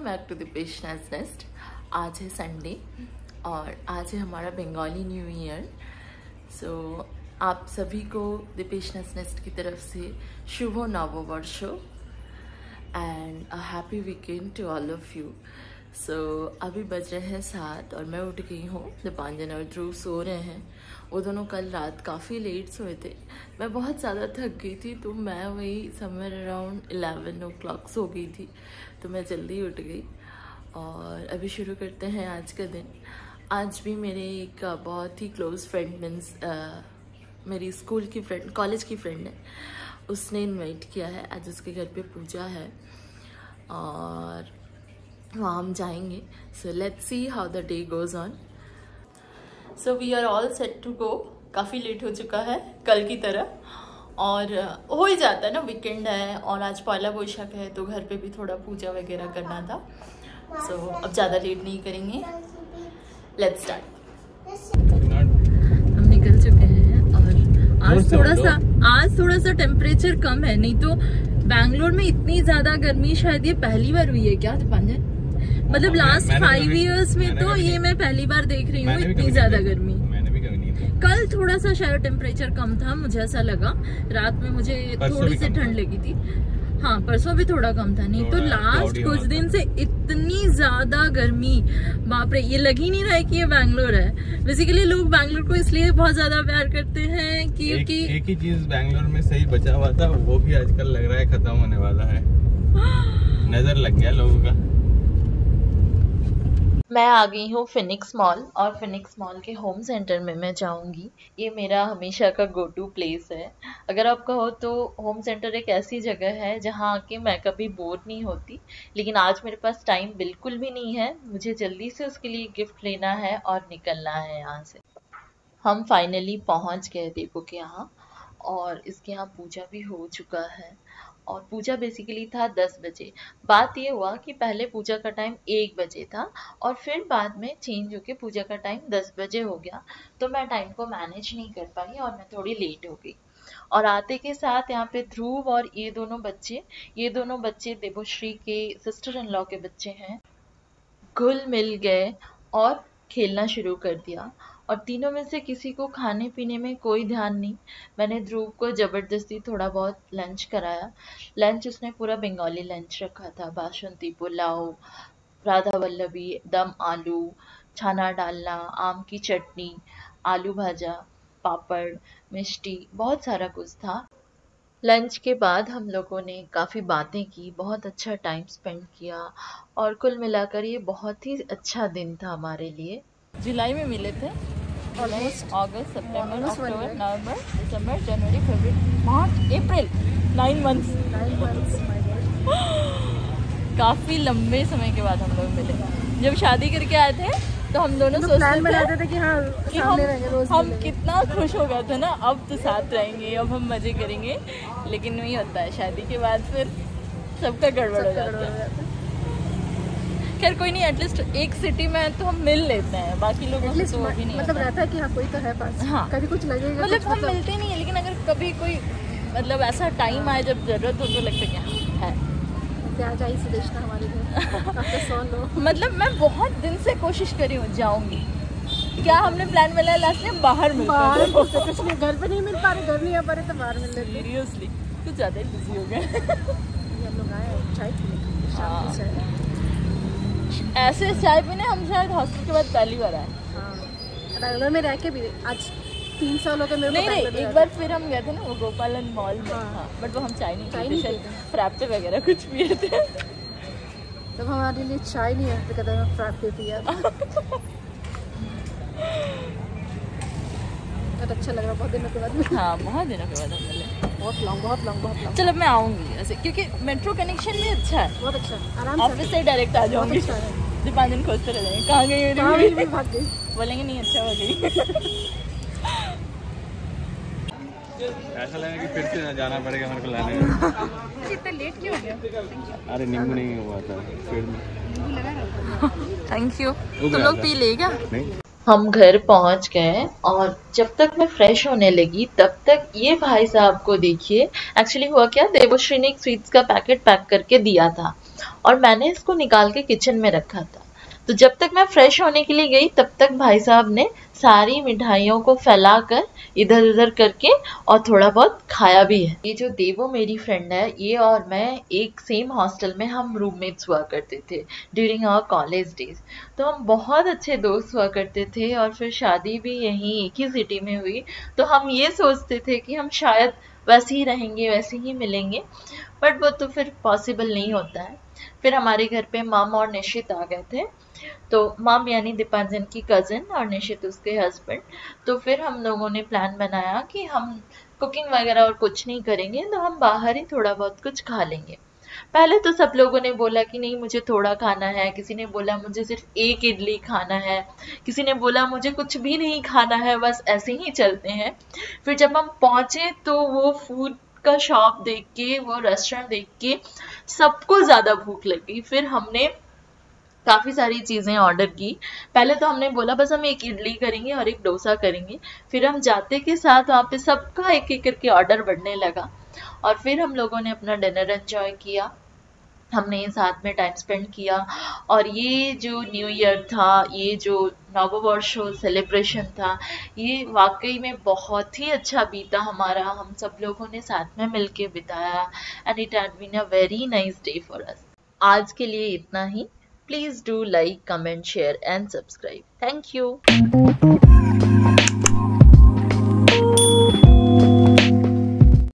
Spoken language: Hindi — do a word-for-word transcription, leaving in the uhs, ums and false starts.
Back to दीपेशना's nest. आज है संडे और आज है हमारा बंगाली न्यू ईयर। सो आप सभी को दीपेशना's नेस्ट की तरफ से शुभ नववर्ष and a happy weekend to all of you. So अभी बज रहे हैं सात और मैं उठ गई हूँ। दीपांजन और ध्रुव सो रहे हैं। वो दोनों कल रात काफ़ी लेट सोए थे। मैं बहुत ज़्यादा थक गई थी तो मैं वही somewhere around eleven o'clock सो गई थी, तो मैं जल्दी उठ गई। और अभी शुरू करते हैं आज का दिन। आज भी मेरे एक बहुत ही क्लोज़ फ्रेंड मीन्स मेरी स्कूल की फ्रेंड, कॉलेज की फ्रेंड है, उसने इनवाइट किया है। आज उसके घर पे पूजा है और वहाँ हम जाएंगे। So let's see how the day goes on. So we are all set to go. काफ़ी लेट हो चुका है कल की तरह, और हो ही जाता है ना, वीकेंड है और आज पहला वैशाख है तो घर पे भी थोड़ा पूजा वगैरह करना था। सो so, अब ज़्यादा लेट नहीं करेंगे, लेट्स स्टार्ट। हम निकल चुके हैं और आज थोड़ा सा आज थोड़ा सा टेम्परेचर कम है, नहीं तो बैंगलोर में इतनी ज्यादा गर्मी शायद ये पहली बार हुई है क्या दीपांजन? मतलब लास्ट फाइव इयर्स में तो ये मैं पहली बार देख रही हूँ इतनी ज्यादा गर्मी। मैंने भी कभी नहीं। कल थोड़ा सा शायद टेम्परेचर कम था, मुझे ऐसा लगा। रात में मुझे थोड़ी सी ठंड लगी थी। हाँ, परसों भी थोड़ा कम था, नहीं तो लास्ट कुछ दिन से इतनी ज्यादा गर्मी, बाप रे, ये लग ही नहीं रहा है कि ये बैंगलोर है। बेसिकली लोग बैंगलोर को इसलिए बहुत ज्यादा प्यार करते हैं क्योंकि एक, एक ही चीज बैंगलोर में सही बचा हुआ था, वो भी आजकल लग रहा है खत्म होने वाला है। नजर लग गया लोगों का। मैं आ गई हूँ फिनिक्स मॉल, और फिनिक्स मॉल के होम सेंटर में मैं जाऊँगी। ये मेरा हमेशा का गो टू प्लेस है। अगर आप कहो तो होम सेंटर एक ऐसी जगह है जहाँ आके मैं कभी बोर नहीं होती, लेकिन आज मेरे पास टाइम बिल्कुल भी नहीं है। मुझे जल्दी से उसके लिए गिफ्ट लेना है और निकलना है यहाँ से। हम फाइनली पहुँच गए दीपू के यहाँ, और इसके यहाँ पूजा भी हो चुका है। और पूजा बेसिकली था दस बजे। बात ये हुआ कि पहले पूजा का टाइम एक बजे था और फिर बाद में चेंज होके पूजा का टाइम दस बजे हो गया, तो मैं टाइम को मैनेज नहीं कर पाई और मैं थोड़ी लेट हो गई। और आते के साथ यहाँ पे ध्रुव और ये दोनों बच्चे ये दोनों बच्चे देवश्री के सिस्टर इन लॉ के बच्चे हैं, घुल मिल गए और खेलना शुरू कर दिया। और तीनों में से किसी को खाने पीने में कोई ध्यान नहीं। मैंने ध्रुव को ज़बरदस्ती थोड़ा बहुत लंच कराया। लंच उसने पूरा बंगाली लंच रखा था। बासमती पुलाव, राधा वल्लभी, दम आलू, छाना डालना, आम की चटनी, आलू भाजा, पापड़, मिष्टी, बहुत सारा कुछ था। लंच के बाद हम लोगों ने काफ़ी बातें की, बहुत अच्छा टाइम स्पेंड किया, और कुल मिलाकर ये बहुत ही अच्छा दिन था हमारे लिए। जुलाई में मिले थे, अगस्त, सितंबर, अक्टूबर, नवंबर, दिसंबर, जनवरी, फरवरी, मार्च, अप्रैल, नाइन मंथ्स नाइन मंथ्स काफ़ी लंबे समय के बाद हम लोग मिले। जब शादी करके आए थे तो हम दोनों सोचते प्लान बनाते थे कि हाँ कि हम, रोज हम कितना खुश हो गए थे ना, अब तो साथ रहेंगे, अब हम मज़े करेंगे। लेकिन नहीं होता है, शादी के बाद फिर सबका गड़बड़ हो जाता है। खैर कोई नहीं, एटलीस्ट एक सिटी में तो हम मिल लेते हैं, बाकी लोगों से तो अभी नहीं मतलब रहता है कि हाँ कोई तो है पास। हाँ, कभी कुछ लगेगा, मतलब हम मतलब... मिलते नहीं है, लेकिन अगर कभी कोई मतलब ऐसा टाइम आए जब जरूरत हो तो लगता है कि हाँ है। आ जाइए सुदेशना हमारे घर। मतलब मैं बहुत दिन से कोशिश करी हूँ, जाऊंगी। क्या हमने प्लान बनाया लास्ट में बाहर मिलते हैं, कुछ नहीं, घर पे नहीं मिल पा रहे, घर नहीं आ पा रहे तो बाहर मिल लेते। सीरियसली कुछ ज़्यादा ही बिजी हो गए। हम लोग आए चाय पीने, शाम की चाय। ऐसे चाय पीने हम शायद हॉस्टल के बाद पहली बार आए। बैंगलोर में रह के भी आज तीन साल हो गए मेरे को। नहीं नहीं, एक बार फिर हम गए थे ना वो गोपालन मॉल में। हाँ, बट वो हम चाय नहीं चाय नहीं फ्रैप्पे वगैरह कुछ पिए थे। तब हमारे लिए चाय नहीं है तो कहते हैं फ्रैप्पे पिया। बहुत अच्छा लग रहा, बहुत दिनों के बाद। हाँ, बहुत दिनों के बाद हम मिले। बहुत लॉन्ग बहुत लॉन्ग बहुत लॉन्ग। चलो मैं आऊँगी ऐसे, क्योंकि मेट्रो कनेक्शन भी अच्छा है, बहुत अच्छा, आराम से ऑफिस से डायरेक्ट आ जाऊँगी। दीपांजन खोजते रह जाएंगे कहाँ गई, भाग गई, बोलेंगे नहीं अच्छा हो गई। ऐसा लगा कि फिर से जाना पड़ेगा मेरे को लाने में। इतना लेट क्यों हो गया? अरे नींबू नहीं हुआ था फिर में। Thank you. तुम लोग पी लेगा? हम घर पहुंच गए, और जब तक मैं फ्रेश होने लगी तब तक ये भाई साहब को देखिए। एक्चुअली हुआ क्या, देवश्री ने एक स्वीट्स का पैकेट पैक करके दिया था, और मैंने इसको निकाल के किचन में रखा था। तो जब तक मैं फ्रेश होने के लिए गई तब तक भाई साहब ने सारी मिठाइयों को फैलाकर इधर उधर करके और थोड़ा बहुत खाया भी है। ये जो देवो मेरी फ्रेंड है, ये और मैं एक सेम हॉस्टल में हम रूममेट्स हुआ करते थे ड्यूरिंग आवर कॉलेज डेज। तो हम बहुत अच्छे दोस्त हुआ करते थे और फिर शादी भी यहीं एक ही सिटी में हुई। तो हम ये सोचते थे कि हम शायद वैसे ही रहेंगे, वैसे ही मिलेंगे, बट वो तो फिर पॉसिबल नहीं होता है। फिर हमारे घर पे मम और निशित आ गए थे। तो मम यानी दीपांजन की कजिन और निशित उसके हस्बैंड। तो फिर हम लोगों ने प्लान बनाया कि हम कुकिंग वगैरह और कुछ नहीं करेंगे, तो हम बाहर ही थोड़ा बहुत कुछ खा लेंगे। पहले तो सब लोगों ने बोला कि नहीं मुझे थोड़ा खाना है, किसी ने बोला मुझे सिर्फ एक इडली खाना है, किसी ने बोला मुझे कुछ भी नहीं खाना है, बस ऐसे ही चलते हैं। फिर जब हम पहुंचे तो वो फूड का शॉप देख के, वो रेस्टोरेंट देख के सबको ज्यादा भूख लगी। फिर हमने काफी सारी चीजें ऑर्डर की। पहले तो हमने बोला बस हम एक इडली करेंगे और एक डोसा करेंगे। फिर हम जाते के साथ वहाँ पे सबका एक एक करके ऑर्डर बढ़ने लगा और फिर हम लोगों ने अपना डिनर एंजॉय किया। हमने साथ में टाइम स्पेंड किया और ये जो न्यू ईयर था, ये जो नववर्ष सेलिब्रेशन था, ये वाकई में बहुत ही अच्छा बीता हमारा। हम सब लोगों ने साथ में मिलके बिताया and it had been a very nice day for us. आज के लिए इतना ही। Please do like, comment, share and subscribe. Thank you.